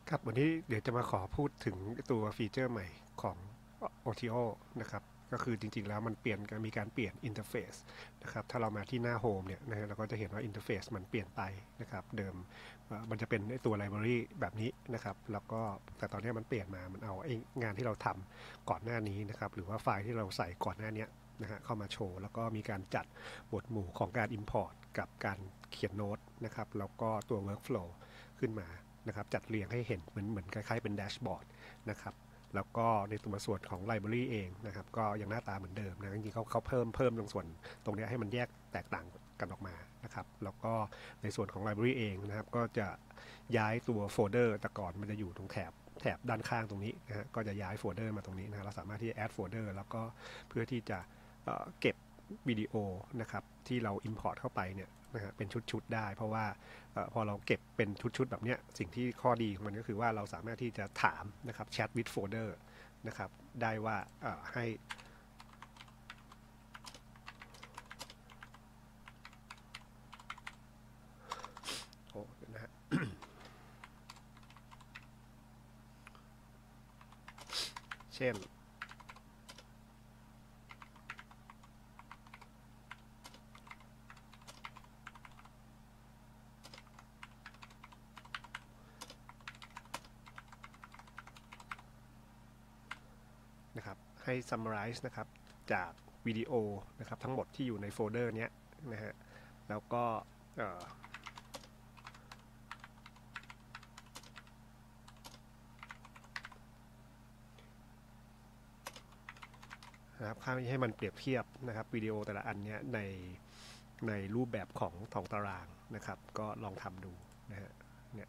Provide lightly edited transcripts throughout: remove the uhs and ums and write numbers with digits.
ครับวันนี้เดี๋ยวจะมาขอพูดถึงตัวฟีเจอร์ใหม่ของ OTO นะครับก็คือจริงๆแล้วมันเปลี่ยนมีการเปลี่ยนอินเทอร์เฟซนะครับถ้าเรามาที่หน้าโฮมเนี่ยนะฮะเราก็จะเห็นว่าอินเทอร์เฟซมันเปลี่ยนไปนะครับเดิมมันจะเป็นตัวไลบรารีแบบนี้นะครับแล้วก็แต่ตอนนี้มันเปลี่ยนมามันเอาไอ้งานที่เราทำก่อนหน้านี้นะครับหรือว่าไฟล์ที่เราใส่ก่อนหน้านี้นะฮะเข้ามาโชว์แล้วก็มีการจัดหมวดหมู่ของการ Import กับการเขียนโน้ตนะครับแล้วก็ตัว Workflow ขึ้นมานะครับจัดเรียงให้เห็นเหมือนคล้ายๆเป็นแดชบอร์ดนะครับแล้วก็ในตัวส่วนของไลบรารีเองนะครับก็ยังหน้าตาเหมือนเดิมนะจริงๆเขาเพิ่มตรงส่วนตรงนี้ให้มันแยกแตกต่างกันออกมานะครับแล้วก็ในส่วนของไลบรารีเองนะครับก็จะย้ายตัวโฟลเดอร์แต่ก่อนมันจะอยู่ตรงแถบด้านข้างตรงนี้นะฮะก็จะย้ายโฟลเดอร์มาตรงนี้นะเราสามารถที่จะแอดโฟลเดอร์แล้วก็เพื่อที่จะเก็บวิดีโอนะครับที่เรา Import เข้าไปเนี่ยนะฮะเป็นชุดๆได้เพราะว่าพอเราเก็บเป็นชุดๆแบบเนี้ยสิ่งที่ข้อดีของมันก็คือว่าเราสามารถที่จะถามนะครับแชทวิดโฟลเดอร์นะครับได้ว่าให้โอ้นะฮะเช่นนะครับให้ summarize นะครับจากวิดีโอนะครับทั้งหมดที่อยู่ในโฟลเดอร์เนี้ยนะฮะแล้วก็นะครับค่าให้มันเปรียบเทียบนะครับวิดีโอแต่ละอันเนี้ยในรูปแบบของตารางนะครับก็ลองทำดูนะฮะเนี่ย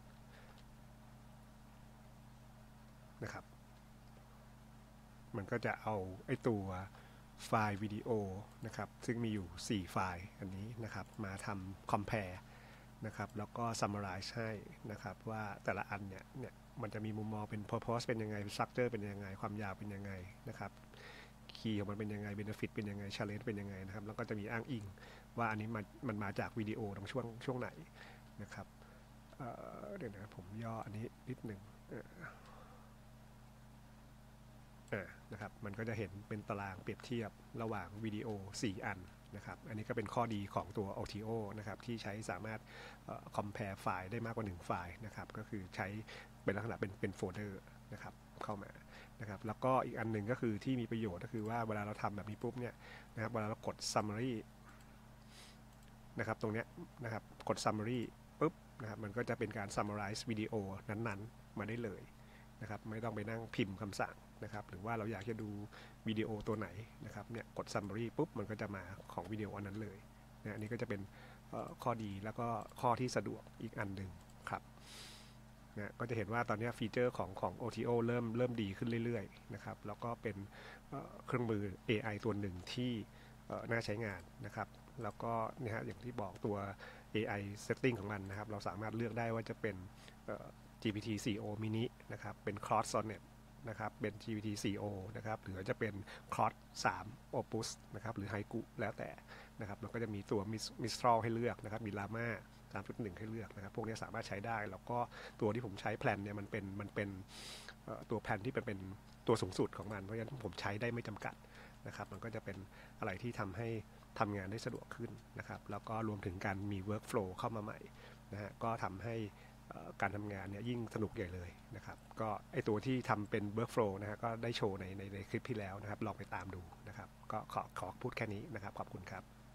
นะครับมันก็จะเอาไอ้ตัวไฟล์วิดีโอนะครับซึ่งมีอยู่4ไฟล์อันนี้นะครับมาทำ compare นะครับแล้วก็ summarize ให้นะครับว่าแต่ละอันเนี่ยมันจะมีมุมมองเป็น purpose เป็นยังไง structure เป็นยังไงความยาวเป็นยังไงนะครับคีย์ของมันเป็นยังไง benefit เป็นยังไง challenge เป็นยังไงนะครับแล้วก็จะมีอ้างอิงว่าอันนี้มันมาจากวิดีโอตรงช่วงไหนนะครับเดี๋ยวนะผมย่ออันนี้นิดหนึ่งนะครับมันก็จะเห็นเป็นตารางเปรียบเทียบระหว่างวิดีโอ4อันนะครับอันนี้ก็เป็นข้อดีของตัว OTO นะครับที่ใช้สามารถcompare ไฟล์ได้มากกว่า1ไฟล์นะครับก็คือใช้เป็นลักษณะเป็นโฟลเดอร์นะครับเข้ามานะครับแล้วก็อีกอันหนึ่งก็คือที่มีประโยชน์ก็คือว่าเวลาเราทำแบบนี้ปุ๊บเนี่ยนะครับเวลาเรากด summary นะครับตรงเนี้ยนะครับกด summary ปุ๊บนะครับมันก็จะเป็นการ summarize วิดีโอนั้นๆมาได้เลยนะครับไม่ต้องไปนั่งพิมพ์คำสั่งนะครับหรือว่าเราอยากจะดูวิดีโอตัวไหนนะครับเนี่ยกด summary ปุ๊บมันก็จะมาของวิดีโออันนั้นเลยนะอันนี้ก็จะเป็นข้อดีแล้วก็ข้อที่สะดวกอีกอันหนึ่งครับนะก็จะเห็นว่าตอนนี้ฟีเจอร์ของ OTO เริ่มดีขึ้นเรื่อยๆนะครับแล้วก็เป็นเครื่องมือ AI ตัวหนึ่งที่น่าใช้งานนะครับแล้วก็เนี่ยฮะอย่างที่บอกตัว AI setting ของมันนะครับเราสามารถเลือกได้ว่าจะเป็น GPT-4o mini นะครับเป็น cross sonnet นะครับเป็น GPT-4o นะครับหรือจะเป็น cross 3 opus นะครับหรือ haiku แล้วแต่นะครับแล้วก็จะมีตัว Mistral ให้เลือกนะครับมี Llama 3.1 ให้เลือกนะครับพวกนี้สามารถใช้ได้แล้วก็ตัวที่ผมใช้แพลนเนี่ยมันเป็นตัวแพลนที่เป็นตัวสูงสุดของมันเพราะฉะนั้นผมใช้ได้ไม่จำกัดนะครับมันก็จะเป็นอะไรที่ทำให้ทำงานได้สะดวกขึ้นนะครับแล้วก็รวมถึงการมี workflow เข้ามาใหม่นะฮะก็ทำให้การทำงานเนี่ยยิ่งสนุกใหญ่เลยนะครับก็ไอตัวที่ทำเป็น workflow นะฮะก็ได้โชว์ในคลิปที่แล้วนะครับลองไปตามดูนะครับก็ขอพูดแค่นี้นะครับขอบคุณครับ